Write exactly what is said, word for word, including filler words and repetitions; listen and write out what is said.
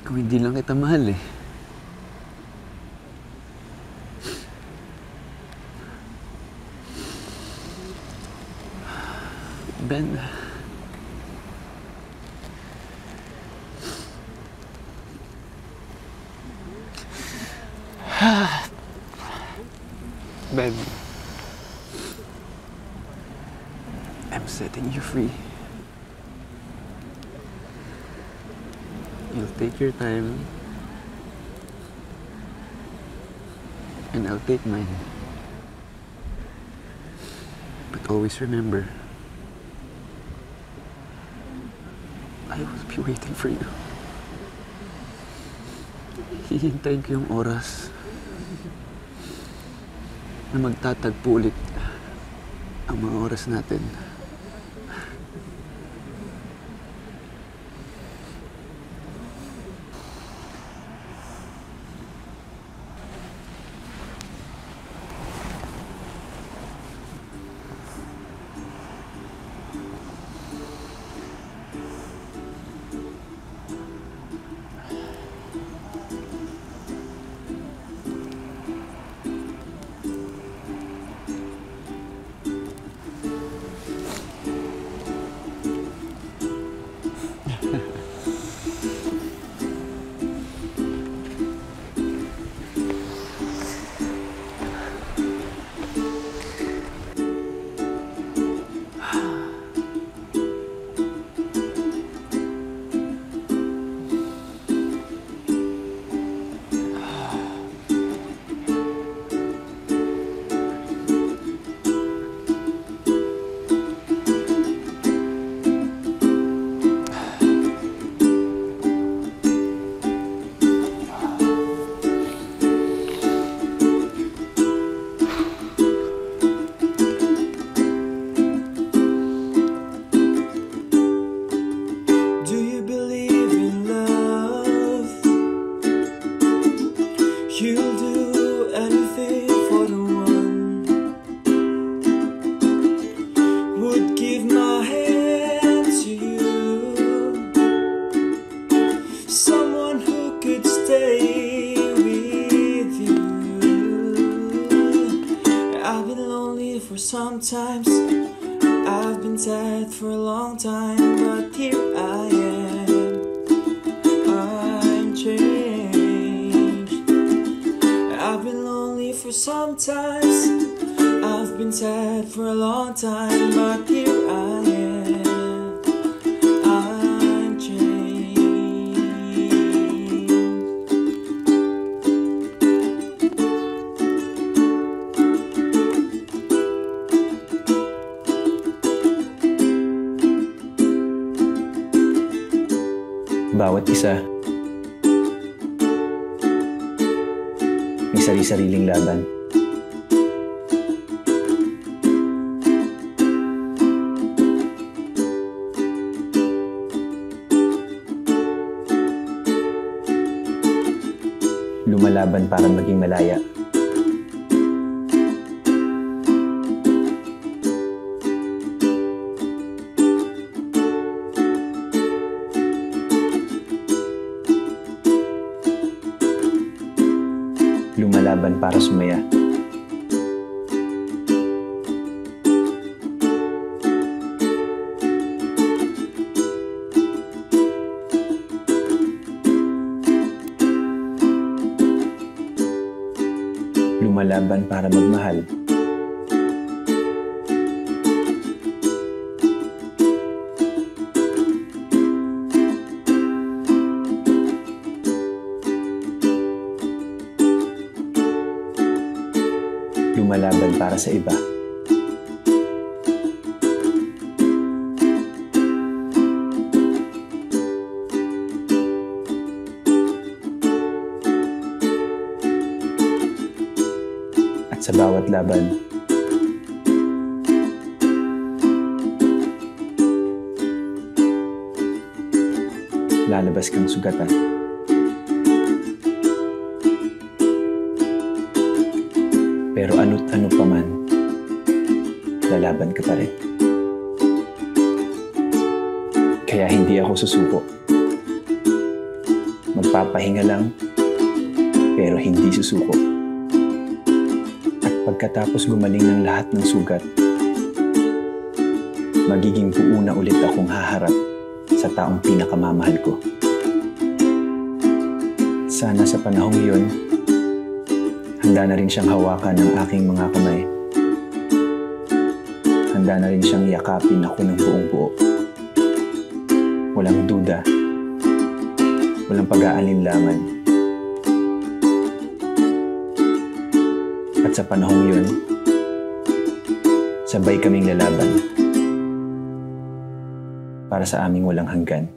Kung hindi lang kita mahal eh. Ben... Ben... I'm setting you free. You'll take your time, and I'll take mine. But always remember, I will be waiting for you. Hihintayin ko yung oras na magtatagpo ulit ang mga oras natin. Sometimes I've been sad for a long time, but here I am. I'm changed. I've been lonely for sometimes. I've been sad for a long time, but here I am. I'm changed. Bawat isa may sari-sariling laban. Lumalaban para maging malaya. Lumalaban para sumaya. Lumalaban para magmahal. Lumalaban para sa iba. At sa bawat laban, lalabas kang sugatan. Pero ano't ano pa man, lalaban ka pa rin. Kaya hindi ako susuko. Magpapatuloy Magpapahinga lang, pero hindi susuko. At pagkatapos gumaling ng lahat ng sugat, magiging buo na ulit akong haharap sa taong pinakamamahal ko. Sana sa panahong iyon, handa na rin siyang hawakan ng aking mga kamay. Handa na rin siyang yakapin ako ng buong buo. Walang duda, walang pag-aalinlangan. At sa panahong yun, sabay kaming lalaban para sa aming walang hanggan.